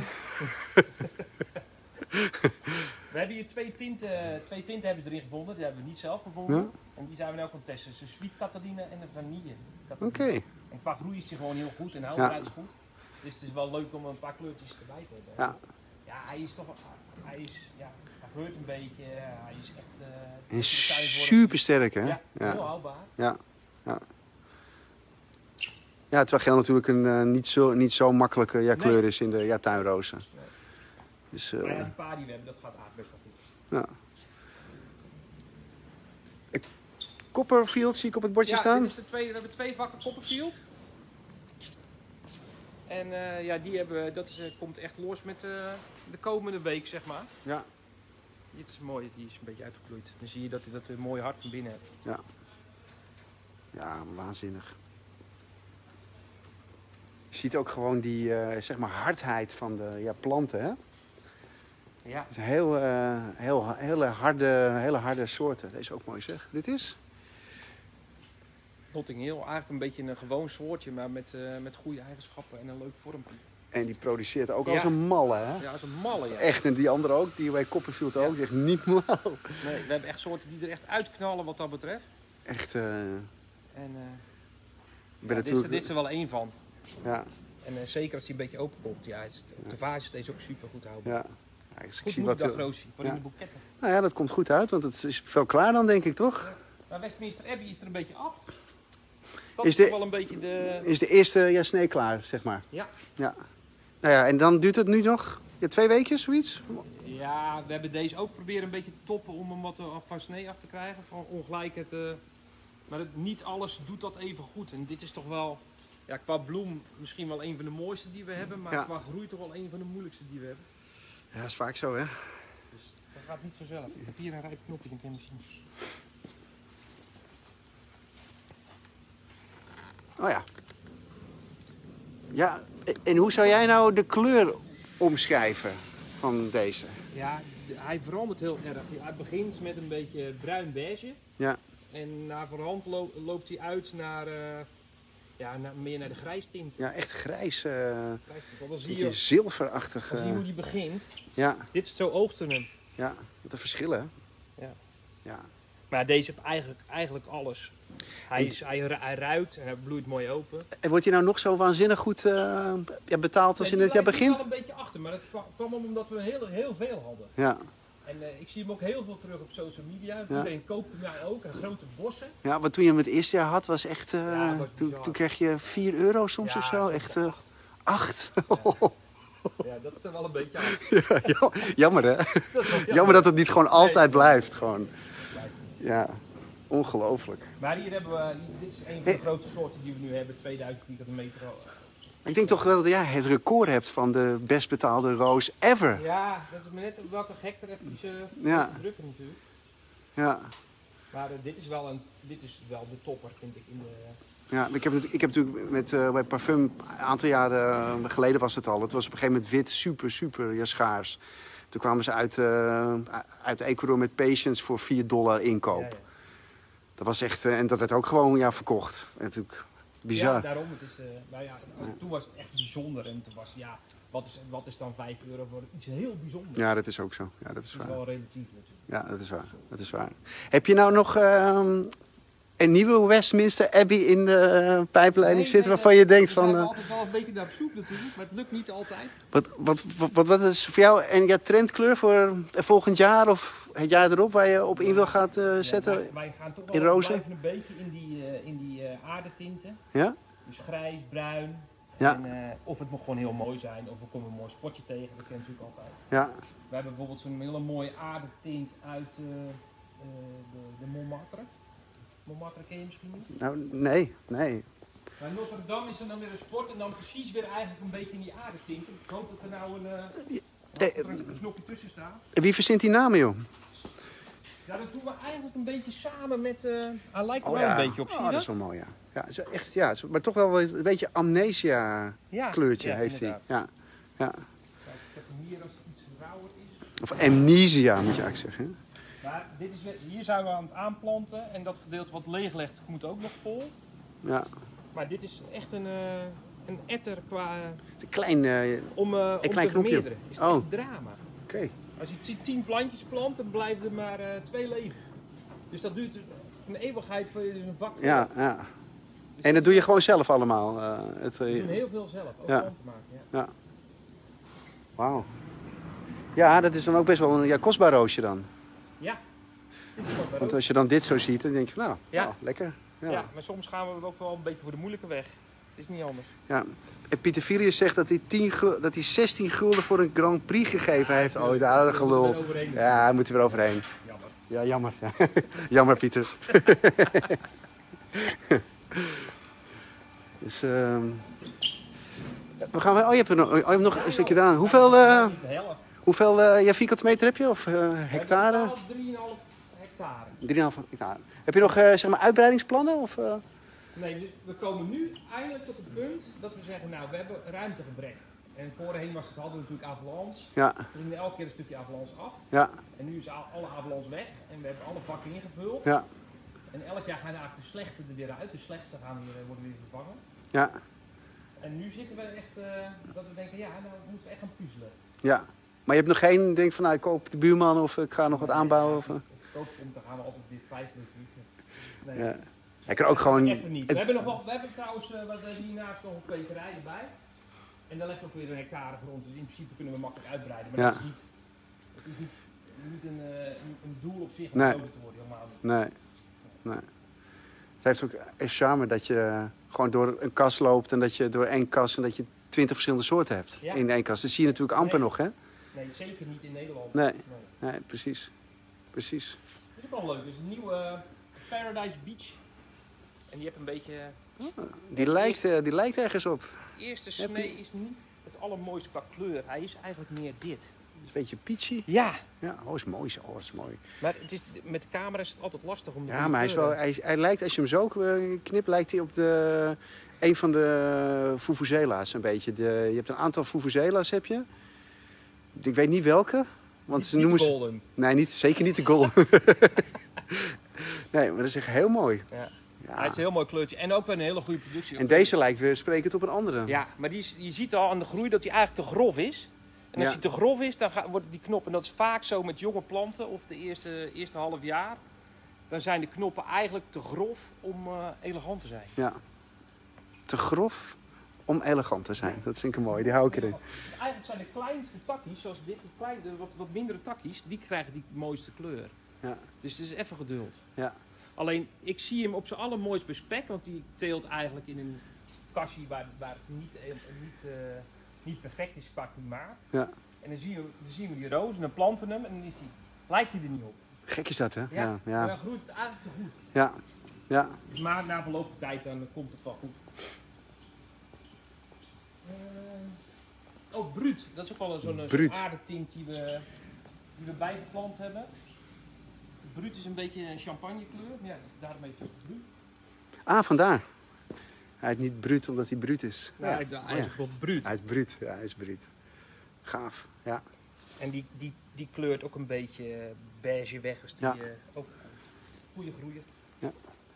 B: We hebben hier twee tinten, twee tinten hebben ze erin gevonden, die hebben we niet zelf gevonden. Ja? En die zijn we nu ook aan het testen. Dus een sweet Catalina en een vanille Catalina.
A: Oké. Okay.
B: En qua groei is die gewoon heel goed en houdbaarheid is goed. Dus het is wel leuk om een paar kleurtjes erbij te hebben.
A: Ja.
B: Ja, hij is toch, hij is, ja, hij geurt een beetje, hij is echt...
A: Uh, en super sterk, hè?
B: Ja, ja, heel houdbaar.
A: Ja, ja. Ja, terwijl geel natuurlijk een uh, niet, zo, niet zo makkelijke ja, kleur nee. is in de ja, tuinrozen. Nee. Dus, uh,
B: maar ja, die paar die we hebben, dat gaat eigenlijk best wel goed.
A: Ja. Copperfield zie ik op het bordje
B: ja,
A: staan.
B: Dit is de twee, we hebben twee vakken Copperfield. En uh, ja, die hebben, dat is, uh, komt echt los met uh, de komende week, zeg maar.
A: Ja.
B: Dit is mooi, die is een beetje uitgegroeid. Dan zie je dat hij dat een mooie hart van binnen heeft.
A: Ja. Ja, waanzinnig. Je ziet ook gewoon die uh, zeg maar hardheid van de ja, planten, hè?
B: Ja.
A: Heel, uh, heel, hele, harde, hele harde soorten. Deze is ook mooi, zeg. Dit is?
B: Notting Hill, eigenlijk een beetje een gewoon soortje, maar met, uh, met goede eigenschappen en een leuk vormpje.
A: En die produceert ook
B: Ja.
A: als een malle, hè?
B: Ja, als een malle, ja.
A: Echt, en die andere ook, die bij Copperfield ook,
B: Ja.
A: echt niet normaal.
B: Nee, we hebben echt soorten die er echt uitknallen wat dat betreft.
A: Echt, uh,
B: En uh,
A: ik ben
B: ja, dit, is,
A: natuurlijk...
B: dit is er wel één van.
A: Ja,
B: En uh, zeker als hij een beetje open komt, ja, is het, op de vaas is deze ook super goed houden.
A: ja. Ja, ik
B: Goed
A: zie
B: moederdag,
A: wat,
B: Roosje, voor
A: ja.
B: in de boeketten.
A: nou ja, dat komt goed uit, want het is veel klaar dan, denk ik, toch?
B: Ja. Maar Westminster Abbey is er een beetje af. Dat
A: Is
B: is,
A: de-
B: toch wel een beetje de...
A: Is de eerste ja, snee klaar, zeg maar.
B: Ja.
A: Ja. Nou ja, en dan duurt het nu nog ja, twee weken, zoiets?
B: Ja, we hebben deze ook proberen een beetje te toppen om hem wat af- van snee af te krijgen. Van ongelijk het, uh, maar het, niet alles doet dat even goed. En dit is toch wel, ja, qua bloem misschien wel een van de mooiste die we hebben. Maar
A: Ja.
B: qua groei toch wel een van de moeilijkste die we hebben.
A: Ja, dat is vaak zo, hè?
B: Dus dat gaat niet vanzelf. Ik heb hier een rijp knopje, dan kan je hem zien.
A: Oh ja. Ja, en hoe zou jij nou de kleur omschrijven van deze?
B: Ja, de- hij verandert heel erg. Hij begint met een beetje bruin-beige.
A: Ja,
B: En naar voorhand lo- loopt hij uit naar, uh, ja, naar, meer naar de grijstint.
A: ja echt grijs, uh,
B: Grijstint. Want dan zie
A: beetje
B: je,
A: zilverachtig.
B: dan zie je
A: uh,
B: hoe die begint.
A: ja,
B: Dit is zo oogsten hem.
A: ja, wat een verschillen, hè?
B: Ja.
A: Ja.
B: Maar deze heeft eigenlijk, eigenlijk alles. Hij, is, hij, ru- hij ruikt en hij bloeit mooi open.
A: En wordt hij nou nog zo waanzinnig goed uh, ja, betaald als
B: En
A: in het
B: die
A: jaar
B: lijkt
A: begin?
B: er wel een beetje achter, maar dat kwam, kwam omdat we heel, heel veel hadden.
A: Ja.
B: En uh, ik zie hem ook heel veel terug op social media.
A: Ja.
B: Iedereen koopt hem nou ook, en grote bossen.
A: Ja, want toen je hem het eerste jaar had, was echt... Uh,
B: Ja, wat
A: toen,
B: bizar.
A: toen kreeg je vier euro soms
B: Ja,
A: of zo.
B: soms
A: Echt
B: wel
A: uh, acht.
B: Ja, dat is er wel een beetje aan.
A: Ja, ja, jammer, hè?
B: Dat is wel
A: Jammer dat het niet gewoon altijd
B: Nee.
A: blijft. Gewoon.
B: Blijft niet.
A: Ja, ongelooflijk.
B: Maar hier hebben we, dit is een van de grootste soorten die we nu hebben, tweeduizend vierkante meter.
A: Ik denk toch wel dat jij het record hebt van de best betaalde roos ever.
B: Ja, dat is maar net op welke gek er even uh,
A: Ja.
B: drukken natuurlijk.
A: Ja,
B: Maar uh, dit, is wel een, dit is wel de topper, vind ik. In de,
A: ja ik, heb, het- ik heb natuurlijk met, uh, bij Parfum, een aantal jaren uh, geleden was het al. Het was op een gegeven moment wit, super, super ja, schaars. Toen kwamen ze uit, uh, uit Ecuador met Patience voor vier dollar inkoop.
B: ja, ja.
A: Dat was echt, uh, en dat werd ook gewoon ja, verkocht. En natuurlijk bizar.
B: Ja, daarom. Het is, uh, nou ja, toen was het echt bijzonder. En toen was ja, wat is, wat is dan vijf euro voor iets heel bijzonders?
A: Ja, dat is ook zo. Ja, dat is
B: Dat is
A: waar.
B: wel relatief natuurlijk.
A: Ja, dat is waar. Dat is waar. Heb je nou nog uh, een nieuwe Westminster Abbey in de uh, pijpleiding
B: Nee,
A: zitten
B: nee,
A: waarvan
B: dat-
A: je denkt
B: we
A: van...
B: zijn
A: Uh,
B: altijd wel een beetje naar op zoek natuurlijk, maar het lukt niet altijd.
A: wat, wat, wat, wat, wat is voor jou een ja, trendkleur voor volgend jaar of het jaar erop waar je op in wil gaan uh, zetten?
B: Ja, wij, wij gaan toch
A: in
B: wel
A: rozen?
B: blijven een beetje in die, uh, in die uh, aardetinten.
A: Ja?
B: Dus grijs, bruin.
A: Ja.
B: En, uh, of het mag gewoon heel mooi zijn, of we komen een mooi spotje tegen, dat ken je natuurlijk altijd.
A: Ja.
B: We hebben bijvoorbeeld zo'n hele mooie aardetint uit uh, uh, de, de Montmartre. Montmartre ken je misschien niet?
A: Nou, nee, nee.
B: Bij Notre Dame is er dan weer een sport en dan precies weer eigenlijk een beetje in die aardetint. Ik hoop dat er nou een, uh, dat er een knopje tussen staat.
A: En wie verzint die namen, joh?
B: Ja, dat doen we eigenlijk een beetje samen met... Uh, hij lijkt er
A: Oh,
B: wel
A: ja.
B: een beetje op, zie
A: Oh,
B: je
A: dat is
B: dat?
A: wel mooi, ja. Ja, is wel echt, ja, is- maar toch wel een beetje amnesia
B: Ja,
A: kleurtje
B: ja,
A: heeft hij.
B: inderdaad.
A: Ja. Ja.
B: Kijk, ik heb hem hier als het iets rauwer is.
A: Of amnesia, moet je eigenlijk zeggen.
B: Maar dit is, weer- hier zijn we aan het aanplanten en dat gedeelte wat leeg ligt moet ook nog vol.
A: Ja.
B: Maar dit is echt een, uh, een etter qua...
A: Een klein... uh,
B: Om, uh, om
A: klein
B: te
A: knopje.
B: vermeerderen. Is het
A: Oh.
B: echt drama.
A: Oké. Okay.
B: Als je tien- tien plantjes plant, dan blijven er maar uh, twee leeg. Dus dat duurt een eeuwigheid voor je er een vak voor
A: Ja,
B: hebt.
A: ja.
B: Dus
A: En dat doe je gewoon zelf allemaal? Uh, het,
B: We
A: uh,
B: doen heel veel zelf, ook
A: Ja.
B: planten maken. Ja.
A: Ja. Wauw. Ja, dat is dan ook best wel een ja, kostbaar roosje dan.
B: Ja. Dit is wat
A: Want
B: daarop.
A: als je dan dit zo ziet, dan denk je, nou,
B: Ja.
A: nou, lekker. Ja.
B: Ja, maar soms gaan we ook wel een beetje voor de moeilijke weg. Het is niet anders.
A: Ja. En Pieter Virius zegt dat hij, tien gul- dat hij zestien gulden voor een Grand Prix gegeven heeft. Oh, daar een gelul.
B: Er overheen.
A: Ja, hij moet er weer overheen.
B: Jammer.
A: Ja, jammer. Ja. Jammer, Pieter. dus, ehm we gaan, oh, je hebt er nog, oh, je hebt nog een stukje gedaan. Hoeveel, uh,
B: Niet de helft.
A: hoeveel uh, ja, vierkante meter heb je? Of uh, hectare?
B: drie komma vijf hectare.
A: drie komma vijf hectare. Heb je nog uh, zeg maar uitbreidingsplannen? Of, uh?
B: Nee, dus we komen nu eindelijk tot het punt dat we zeggen, nou, we hebben ruimtegebrek. En voorheen was het, hadden we natuurlijk Avalans.
A: Ja,
B: We treden elke keer een stukje Avalans af.
A: ja,
B: En nu is al- alle Avalans weg en we hebben alle vakken ingevuld.
A: ja.
B: En elk jaar gaan eigenlijk de slechte er weer uit. De slechtste gaan weer, uh, worden weer vervangen.
A: Ja.
B: En nu zitten we echt, uh, dat we denken, ja, nou moeten we echt gaan puzzelen.
A: Ja. Maar je hebt nog geen, denk van, nou, ik koop de buurman of ik ga nog wat
B: nee,
A: aanbouwen?
B: Ja,
A: of...
B: Als het koop komt, dan gaan we altijd weer twijfelen natuurlijk. Nee.
A: Ja. Ik kan ook gewoon...
B: Even niet. We hebben, nog wel, we hebben trouwens uh, wat, hiernaast nog een kwekerij erbij. En daar ligt ook weer een hectare voor ons. Dus in principe kunnen we makkelijk uitbreiden. Maar
A: Ja.
B: dat is niet, het is niet, niet een, uh, een, een doel op zich om
A: Nee.
B: groter te worden. Helemaal niet.
A: Nee. Nee. Het heeft ook een charme dat je gewoon door een kas loopt en dat je door één kas en dat je twintig verschillende soorten hebt
B: Ja.
A: in één kas. Dat zie je natuurlijk amper
B: Nee.
A: nog, hè?
B: Nee, zeker niet in Nederland.
A: Nee.
B: nee.
A: Nee, precies. Precies.
B: Dat is ook wel leuk. Dus een nieuwe uh, Paradise Beach. En die hebt een beetje...
A: Die lijkt, uh, die lijkt ergens op.
B: De eerste
A: Heb
B: snee
A: je-
B: is niet het allermooiste qua kleur. Hij is eigenlijk meer dit.
A: Het is een beetje peachy.
B: Ja,
A: Ja, oh, is mooi. Oh, is mooi.
B: maar het is, met de camera is het altijd lastig om de
A: Ja,
B: goede
A: maar hij, is wel,
B: kleuren-
A: hij, is- hij lijkt, als je hem zo uh, knipt, lijkt hij op de, een van de vuvuzela's een beetje. De, je hebt een aantal vuvuzela's, heb je. Ik weet niet welke. Want
B: Niet-
A: ze
B: niet
A: noemen ze...
B: golden.
A: Nee, niet, zeker niet de goal. Nee, maar dat is echt heel mooi.
B: Ja.
A: Ja.
B: Hij is een heel mooi kleurtje. En ook weer een hele goede productie.
A: En deze lijkt weer sprekend op een andere.
B: Ja, maar die is, je ziet al aan de groei dat hij eigenlijk te grof is. En als
A: Ja.
B: hij te grof is, dan gaat, wordt die knop, en dat is vaak zo met jonge planten of de eerste, eerste half jaar, dan zijn de knoppen eigenlijk te grof om uh, elegant te zijn.
A: Ja. Te grof om elegant te zijn. Dat vind ik mooi. Die hou ik erin.
B: Eigenlijk zijn de kleinste takkies, zoals dit, de klein, de wat, wat mindere takkies, die krijgen die mooiste kleur.
A: Ja.
B: Dus het is even geduld.
A: Ja.
B: Alleen, ik zie hem op zijn allermooist bespek, want die teelt eigenlijk in een kassie waar, waar het niet, eh, niet, uh, niet perfect is qua klimaat.
A: Ja.
B: En dan zien, we, dan zien we die roos en dan planten we hem en dan is die, lijkt hij er niet op.
A: Gek is dat, hè?
B: Ja.
A: Ja.
B: En
A: Ja.
B: dan groeit het eigenlijk te goed.
A: Ja. Ja.
B: Dus maar na verloop van tijd dan komt het wel goed. Uh, oh, bruut. Dat is ook wel zo'n
A: Bruut.
B: zo aardetint die we, die we bijgeplant hebben. Bruut is een beetje een champagnekleur. Ja, daarom heet het ook bruut.
A: Ah, vandaar. Hij is niet bruut omdat hij bruut is.
B: Ja, hij, hij
A: Oh,
B: is
A: ja.
B: wel bruut.
A: Hij is bruut. Ja, hij is bruut. Gaaf. Ja.
B: En die, die, die kleurt ook een beetje beige weg. Dus die
A: Ja.
B: uh, ook goede groeier.
A: Ja.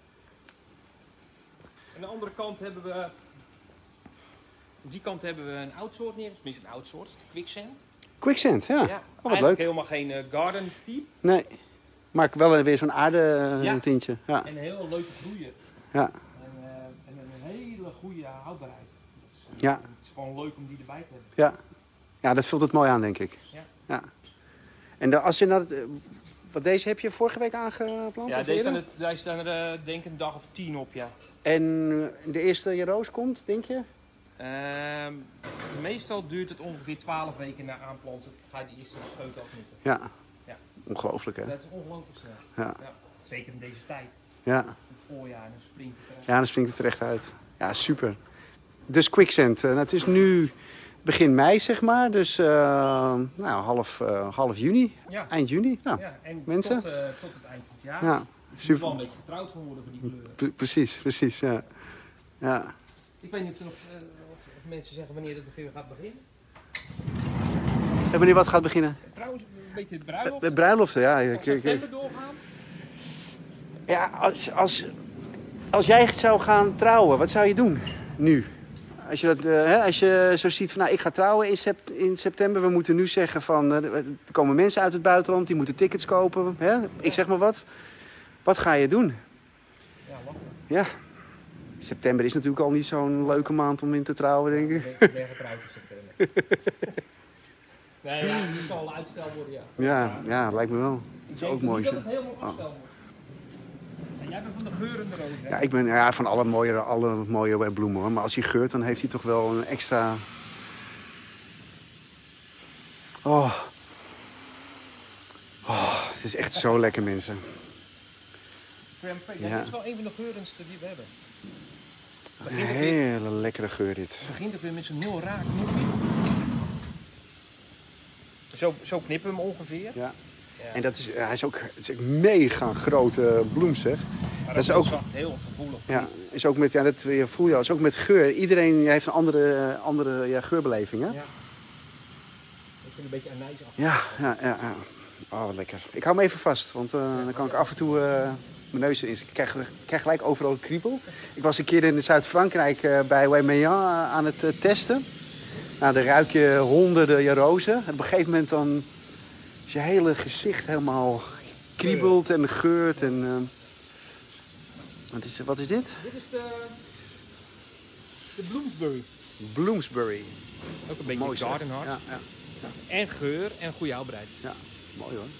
B: Aan de andere kant hebben we... Op die kant hebben we een oud soort neer. Tenminste een oud soort. Quicksand.
A: Quicksand, ja.
B: Ja,
A: Oh, wat
B: eigenlijk
A: leuk.
B: helemaal geen uh, garden type.
A: Nee. Maar wel weer zo'n aarde
B: Ja.
A: tintje. Ja.
B: En een hele leuke groeier.
A: Ja.
B: En, uh, en een hele goede houdbaarheid. Dat is, uh,
A: Ja.
B: Het is gewoon leuk om die erbij te hebben.
A: Ja. Ja, dat vult het mooi aan, denk ik.
B: Ja.
A: Ja. En de, als je naar het, eh, wat deze heb je vorige week aangeplant?
B: Ja,
A: of
B: deze
A: eerder?
B: staan er, daar staan er uh, denk ik een dag of tien op, ja.
A: En de eerste je roos komt, denk je?
B: Uh, meestal duurt het ongeveer twaalf weken na aanplanten. Ga je de eerste scheut afknippen.
A: Ja.
B: Ja.
A: Ongelooflijk, hè?
B: Dat is ongelooflijk snel.
A: Ja.
B: Ja. Zeker in deze tijd.
A: Ja.
B: Het voorjaar en dan springt het eruit.
A: Ja, dan springt het terecht uit. Ja, super. Dus Quicksand. Uh, het is nu begin mei, zeg maar. Dus uh, nou, half, uh, half juni.
B: Ja.
A: Eind juni. Ja,
B: Ja, en
A: mensen?
B: Tot, uh, tot het eind van het jaar.
A: ja
B: Dus je moet wel
A: super.
B: een beetje getrouwd van worden voor die kleuren.
A: Pre- precies, precies. Ja. Ja.
B: Ik weet niet of, er nog, uh, of, of mensen zeggen wanneer het weer gaat beginnen.
A: En wanneer wat gaat beginnen?
B: Trouwens, een beetje de bruiloft.
A: De bruiloften, ja.
B: Van
A: Ik, ik,
B: september doorgaan.
A: ja, als, als, als jij zou gaan trouwen, wat zou je doen nu? Als je, dat, uh, hè, als je zo ziet van, nou, ik ga trouwen in, sept, in september. We moeten nu zeggen van, uh, er komen mensen uit het buitenland, die moeten tickets kopen. Hè? Ik zeg maar wat. Wat ga je doen?
B: Ja, wachten.
A: Ja. September is natuurlijk al niet zo'n leuke maand om in te trouwen, denk ik.
B: Ik ben getrouwd in september. Nee, ja, het zal een uitstel worden, ja.
A: Ja, ja, lijkt me wel.
B: Ik
A: is
B: denk
A: ook mooi,
B: niet dat
A: zo.
B: het helemaal uitstel wordt. En jij bent van de geurende roos, hè?
A: Ja, ik ben ja, van alle mooie, alle mooie bloemen, hoor. Maar als hij geurt, dan heeft hij toch wel een extra... Oh. Oh, het is echt zo lekker, mensen.
B: Cram Fake, ja.
A: Ja.
B: Dat is wel een van de geurendste die we hebben. Het
A: Een
B: begint ook weer,
A: hele lekkere geur, dit.
B: het begint ook weer met zo'n heel raar knopje. Zo, zo knippen we hem ongeveer.
A: Ja.
B: Ja.
A: En dat is, hij is ook, het is ook een mega grote bloem, zeg.
B: Maar
A: dat is
B: heel
A: ook-
B: zacht, heel gevoelig.
A: Ja, is ook met, ja, dat je voel je al, is ook met geur. Iedereen heeft een andere, andere ja, geurbeleving, hè?
B: Ja. Ik vind een beetje anijsachtig.
A: Ja, ja, ja, ja. Oh, wat lekker. Ik hou hem even vast, want uh, dan kan ik af en toe uh, mijn neus in. Ik krijg, ik krijg gelijk overal een kriebel. Ik was een keer in Zuid-Frankrijk uh, bij Weyméan uh, aan het uh, testen. Nou, dan ruik je honderden ja, rozen. En op een gegeven moment dan is je hele gezicht helemaal kriebelt en geurt. En, uh, wat, is, wat is dit?
B: Dit is de, de Bloomsbury.
A: Bloomsbury.
B: Ook een beetje
A: Mooi,
B: garden hard.
A: Ja, ja. Ja.
B: En geur en goede houdbaarheid.
A: Ja, mooi hoor.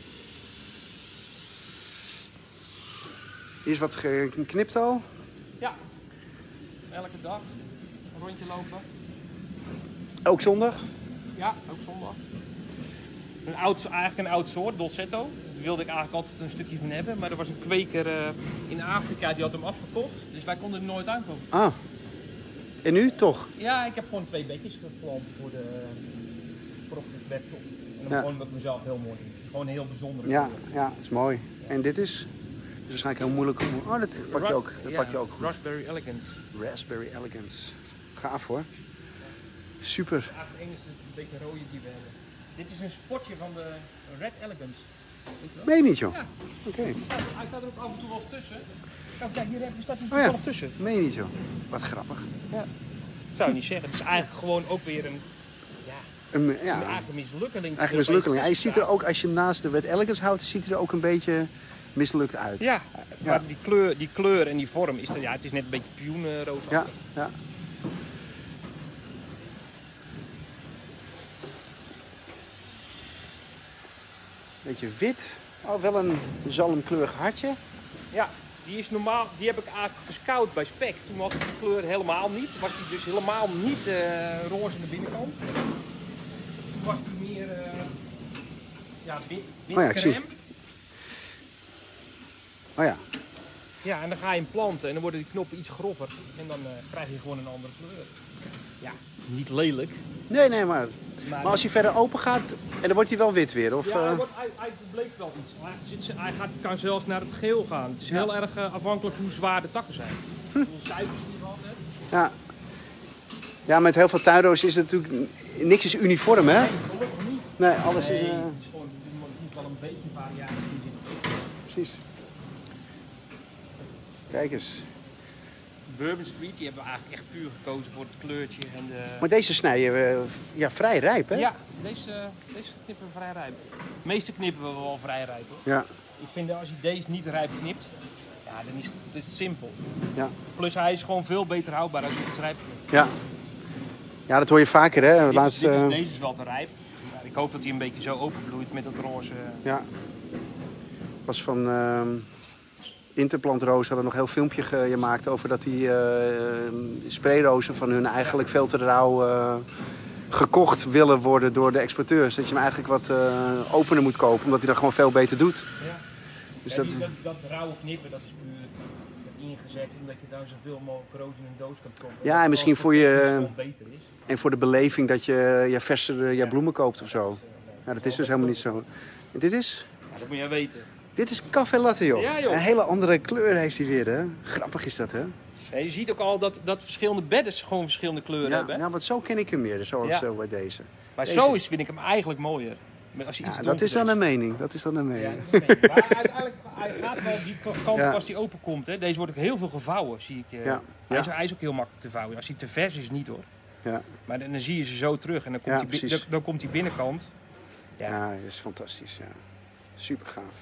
A: Hier is wat geknipt al.
B: Ja, elke dag een rondje lopen.
A: Ook zondag?
B: Ja, ook zondag. Een oud, eigenlijk een oud soort, Dolcetto. Daar wilde ik eigenlijk altijd een stukje van hebben. Maar er was een kweker uh, in Afrika die had hem afgekocht. Dus wij konden er nooit aankomen.
A: Ah. En nu toch?
B: Ja, ik heb gewoon twee bedjes geplant voor de Proctor's webshop. En dan
A: Ja.
B: gewoon met mezelf heel mooi. Gewoon een heel bijzondere
A: Ja,
B: kleur.
A: ja, het is mooi. En dit is? Het is waarschijnlijk heel moeilijk om... Oh, dat pakt je ook, dat
B: Ja,
A: pakt je ook goed.
B: Raspberry Elegance.
A: Raspberry Elegance. Gaaf hoor. Super.
B: Eigenlijk de enige een beetje rode die we hebben. Dit is een spotje van de Red Elegance. Weet je wel?
A: Meen je niet joh?
B: Ja.
A: Oké.
B: Hij staat, hij staat er ook af en toe wel eens tussen. Kijk, kijk, hier staat hij
A: Oh
B: toevallig
A: ja.
B: tussen.
A: Meen je niet joh? Wat grappig.
B: Ja. Dat zou je niet zeggen. Het is eigenlijk gewoon ook weer een, ja,
A: Een,
B: een
A: ja,
B: eigenlijk een mislukkeling.
A: eigenlijk een mislukkeling. Hij ziet er ook, als je hem naast de Red Elegance houdt, ziet hij er ook een beetje mislukt uit.
B: Ja, maar die kleur, die kleur en die vorm, is er, ja, het is net een beetje pioenroos.
A: Ja, ja. Beetje wit. Oh, wel een zalmkleurig hartje.
B: Ja, die is normaal, die heb ik eigenlijk gescout bij Spec. Toen had ik die kleur helemaal niet. Was die dus helemaal niet uh, roze aan de binnenkant. Toen was die meer uh, ja, wit, wit
A: Oh ja, ik zie.
B: crème.
A: Oh ja.
B: Ja, en dan ga je hem planten en dan worden die knoppen iets grover. En dan uh, krijg je gewoon een andere kleur. Ja, niet lelijk.
A: Nee, nee, maar...
B: Maar,
A: Maar als hij verder open gaat, en dan wordt hij wel wit weer, of?
B: ja, hij,
A: uh...
B: wordt, hij, hij bleek wel iets. Hij, zit, hij gaat, kan zelfs naar het geel gaan. Het is heel erg uh, afhankelijk hoe zwaar de takken zijn. Hm. Hoeveel suikers die je gehad hebt.
A: Ja. Ja, met heel veel tuinrozen is het natuurlijk... Niks is uniform, hè?
B: Nee, gelukkig niet.
A: Nee, alles
B: Nee,
A: is... Uh...
B: het is gewoon, het moet wel een beetje variatie in zitten.
A: Precies. Kijk eens.
B: Bourbon Street, die hebben we eigenlijk echt puur gekozen voor het kleurtje en de...
A: Maar deze snijden we ja, vrij rijp, hè?
B: Ja, deze, deze knippen we vrij rijp. De meeste knippen we wel vrij rijp, hoor.
A: Ja.
B: Ik vind dat als je deze niet rijp knipt, ja, dan is het, het is simpel.
A: Ja.
B: Plus hij is gewoon veel beter houdbaar als je iets rijp knipt.
A: Ja. Ja, dat hoor je vaker, hè?
B: Dit,
A: Laatst,
B: dit is,
A: uh...
B: deze is wel te rijp. Maar ik hoop dat hij een beetje zo openbloeit met dat roze.
A: Ja. Was van... Uh... Interplantrozen hadden nog een heel filmpje gemaakt over dat die uh, sprayrozen van hun eigenlijk veel te rauw uh, gekocht willen worden door de exporteurs. Dat je hem eigenlijk wat uh, opener moet kopen, omdat hij dat gewoon veel beter doet.
B: Ja.
A: Dus
B: ja,
A: dat...
B: Die, dat, dat rauwe knippen, dat is puur ingezet omdat je dan zoveel mogelijk roos in een doos kan proppen.
A: Ja, en misschien voor je...
B: beter is.
A: En voor de beleving dat je ja, verser ja, bloemen koopt of zo. Ja, dat is dus helemaal niet zo. En dit is?
B: Ja, dat moet jij weten.
A: Dit is café latte, joh.
B: Ja, joh.
A: Een hele andere kleur heeft hij weer, hè. Grappig is dat, hè.
B: Ja, je ziet ook al dat, dat verschillende beddens gewoon verschillende kleuren
A: Ja,
B: hebben. Hè?
A: ja, want zo ken ik hem meer, zoals
B: Ja.
A: zo bij deze.
B: Maar
A: Deze.
B: zo is, vind ik hem eigenlijk mooier. Als je iets
A: Ja, dat is dan een mening. Dat is dan een
B: Ja,
A: mening.
B: dat is mee. Maar uiteindelijk hij gaat wel die kant
A: Ja.
B: op als die open komt. Hè. Deze wordt ook heel veel gevouwen, zie ik. eh.
A: Ja.
B: Hij, is,
A: Ja.
B: hij is ook heel makkelijk te vouwen. Als hij te vers is, niet hoor.
A: Ja.
B: Maar dan, dan zie je ze zo terug en dan komt,
A: Ja,
B: die, bi-
A: precies.
B: dan, dan komt die binnenkant. Ja.
A: Ja, dat is fantastisch. Ja. Super gaaf.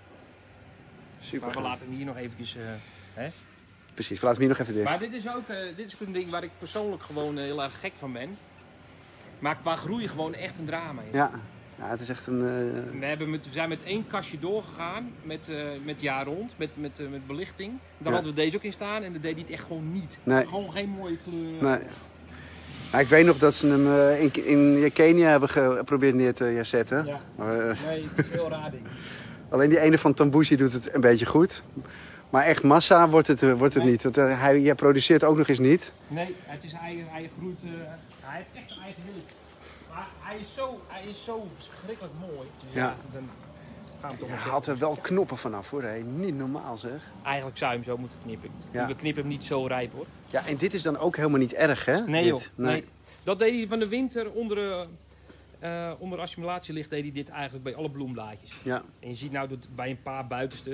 A: Super
B: Maar we
A: gaaf.
B: laten hem hier nog eventjes... eh, hè.
A: Precies, we laten hem hier nog even dicht.
B: Maar dit is ook eh, dit is ook een ding waar ik persoonlijk gewoon eh, heel erg gek van ben. Maar qua groei gewoon echt een drama is.
A: Ja. Ja, het is echt een... uh,
B: We, hebben met, we zijn met één kastje doorgegaan met, uh, met jaar rond, met, met, uh, met belichting. Daar
A: Ja.
B: hadden we deze ook in staan en dat deed hij het echt gewoon niet.
A: Nee.
B: Gewoon geen mooie kleur.
A: Nee. Maar ik weet nog dat ze hem uh, in, in Kenia hebben geprobeerd neer te ja, zetten.
B: Ja.
A: Maar, uh,
B: Nee, het is heel raar ding.
A: alleen die ene van Tambuzi doet het een beetje goed. Maar echt massa wordt het, uh, wordt het
B: Nee.
A: niet. Want uh, hij jij produceert ook nog eens niet.
B: Nee, het is eigen, hij groeit, uh, hij heeft echt zijn eigen wild. Maar hij is zo, hij is zo verschrikkelijk mooi. Dus ja.
A: Ja.
B: Dan gaan we toch
A: Je
B: maar
A: haalt er wel knoppen vanaf hoor. Hey. Niet normaal zeg.
B: Eigenlijk zou je hem zo moeten knippen.
A: Ja.
B: We knippen hem niet zo rijp hoor.
A: Ja, en dit is dan ook helemaal niet erg hè?
B: Nee
A: dit.
B: joh, nee. Dat deed hij van de winter onder, uh, onder assimilatielicht deed hij dit eigenlijk bij alle bloemblaadjes.
A: Ja.
B: En je ziet nou dat bij een paar buitenste,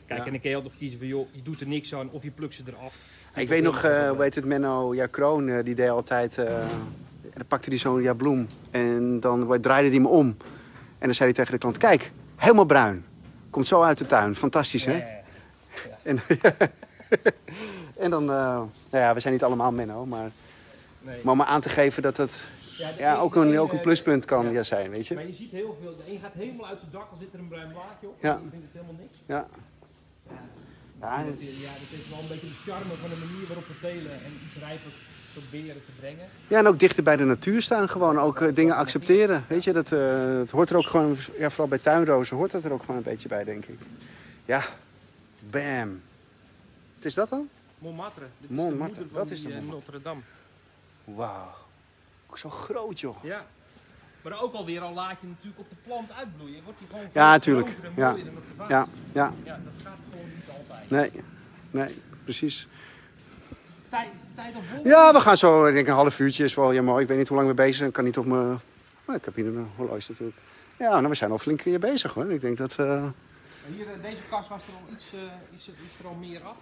B: Kijk,
A: Ja.
B: en dan kun je altijd kiezen van, joh, je doet er niks aan of je plukt ze eraf.
A: Ik weet nog, uh, hoe heet het, Menno ja, Kroon, uh, die deed altijd... Uh, dan pakte hij zo'n ja, bloem en dan draaide hij me om. En dan zei hij tegen de klant, kijk, helemaal bruin. Komt zo uit de tuin. Fantastisch, hè?
B: Ja, ja, ja.
A: En, en dan, uh, nou ja, we zijn niet allemaal Menno, maar,
B: Nee.
A: maar om aan te geven dat het
B: Ja, de
A: ja,
B: een-
A: ook,
B: de
A: een,
B: een,
A: ook een
B: eh,
A: pluspunt kan
B: ja.
A: ja, zijn, weet je?
B: Maar je ziet heel veel, de een gaat helemaal uit zijn dak, al zit er een bruin blaadje op.
A: Ja.
B: Je vindt het helemaal niks.
A: Ja.
B: Ja,
A: Ja,
B: dat, ja, dat is wel een beetje de charme van de manier waarop we telen en iets rijper proberen te brengen.
A: ja, en ook dichter bij de natuur staan, gewoon ook uh, dingen accepteren, weet je? Dat, uh, dat hoort er ook gewoon, ja, vooral bij tuinrozen hoort dat er ook gewoon een beetje bij, denk ik. Ja, bam. Wat is dat dan?
B: Montmartre, dit
A: Montmartre,
B: is de moeder van
A: dat is
B: die,
A: de
B: eh,
A: Montmartre.
B: Notre Dame.
A: Wauw. Ook zo groot, joh.
B: Ja. Maar ook alweer al laat je natuurlijk op de plant uitbloeien. Wordt die gewoon
A: Ja,
B: veel
A: tuurlijk.
B: groter en
A: Ja.
B: mooier dan op de vaas.
A: Ja, ja.
B: Ja, dat gaat gewoon niet altijd.
A: Nee, nee, precies.
B: Tijd, tijd om vol.
A: Ja, we gaan zo, ik denk een half uurtje is wel ja, mooi. Ik weet niet hoe lang we bezig zijn. Ik kan niet op mijn... Oh, ik heb hier een horloge natuurlijk. Ja, nou, we zijn al flink hier bezig, hoor. Ik denk dat... Uh...
B: Hier, eh, deze kast was er al iets, uh, is, er- is er al meer af.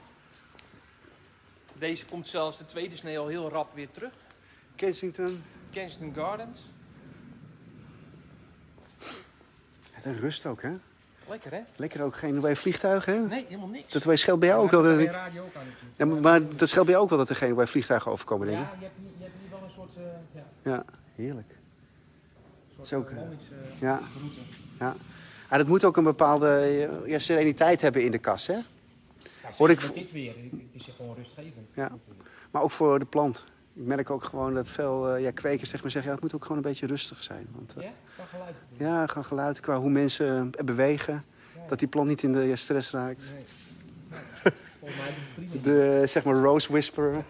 B: Deze komt zelfs de tweede snee al heel rap weer terug.
A: Kensington.
B: Kensington Gardens.
A: Ja, de rust ook, hè?
B: Lekker hè?
A: Lekker ook geen bij vliegtuigen, hè?
B: Nee, helemaal niks.
A: Dat wij scheelt bij jou ook
B: Ja,
A: wel.
B: daar
A: Dat
B: zit
A: ik...
B: geen radio ook aan natuurlijk.
A: ja, maar, maar dat scheelt bij jou ook wel dat er geen bij vliegtuigen overkomen, denk
B: Ja,
A: ik.
B: je hebt, hier, je hebt hier wel een soort, uh, ja,
A: Ja, heerlijk.
B: soort
A: is ook,
B: uh, landingsroute.
A: Ja. Ja. Ah, dat moet ook een bepaalde eh, ja, sereniteit hebben in de kas, hè?
B: Ja,
A: Hoor ik
B: met
A: vo-
B: dit weer, het is gewoon rustgevend.
A: Ja.
B: natuurlijk.
A: Maar ook voor de plant. Ik merk ook gewoon dat veel uh, ja, kwekers tegen me zeggen... Ja, het moet ook gewoon een beetje rustig zijn. Want, uh,
B: Ja, kan geluid.
A: ja, gewoon geluid qua hoe mensen uh, bewegen.
B: Ja.
A: Dat die plant niet in de ja, stress raakt.
B: Nee. Volgens mij is het prima.
A: De, zeg maar, rose whisperer.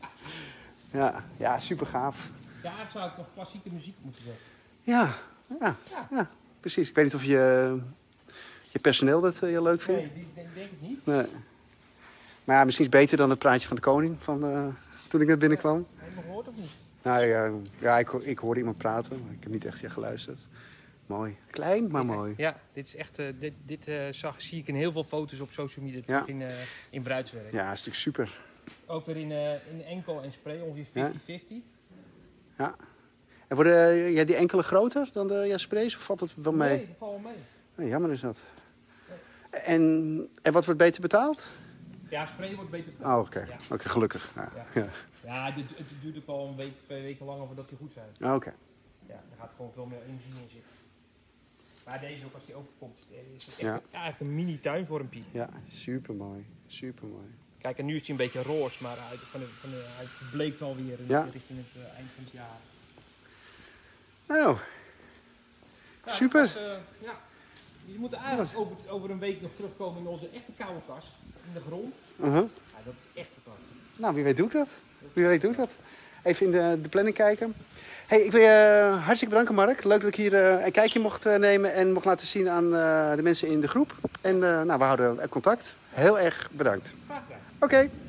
A: Ja, ja, super gaaf.
B: Ja, eigenlijk zou ik nog klassieke muziek moeten zetten.
A: Ja, ja,
B: Ja.
A: ja, precies. Ik weet niet of je, je personeel dat uh, je leuk vindt.
B: Nee, die denk, denk ik niet.
A: Nee. Maar ja, misschien is het beter dan het praatje van de koning van, uh, toen ik net binnenkwam.
B: Heb je nog gehoord of niet?
A: Nou ja, ja ik, ho- ik hoorde iemand praten, maar ik heb niet echt ja, geluisterd. Mooi. Klein, maar mooi.
B: Ja, dit is echt, uh, dit, dit uh, zag, zie ik in heel veel foto's op social media
A: Ja.
B: in, uh, in bruidswerk.
A: Ja, een stuk super.
B: Ook weer in, uh, in enkel en spray, ongeveer vijftig vijftig.
A: Ja. En worden uh, ja, die enkele groter dan de ja, sprays of valt het wel mee?
B: Nee, dat valt wel mee.
A: Nee, jammer is dat. En, en wat wordt beter betaald?
B: Ja, spray wordt beter
A: Oh,
B: betaald.
A: oké.
B: Ja.
A: Oké, gelukkig. Ja.
B: Ja.
A: Ja.
B: Ja, het, het duurt ook wel een week, twee weken langer voordat die goed zijn.
A: Ah, oké.
B: Ja, er gaat gewoon veel meer energie in zitten. Maar deze ook, als die openkomt, is het echt
A: Ja.
B: een, ja, echt een mini tuinvormpje.
A: Ja, super mooi. Super mooi.
B: Kijk, en nu is hij een beetje roze, maar uit, van de, van de, hij verbleekt wel weer in,
A: Ja.
B: richting het uh, eind van het jaar.
A: Nou,
B: Ja,
A: super.
B: dat was, uh, ja. Je moet eigenlijk over, over een week nog terugkomen in onze echte koude kas. In de grond.
A: Uh-huh.
B: Ja, dat is echt fantastisch.
A: Nou, wie weet doe ik dat. Wie weet doe ik dat. Even in de, de planning kijken. Hey, ik wil je uh, hartstikke bedanken, Mark. Leuk dat ik hier uh, een kijkje mocht uh, nemen en mocht laten zien aan uh, de mensen in de groep. En uh, nou, we houden contact. Heel erg bedankt.
B: Graag gedaan.
A: Oké.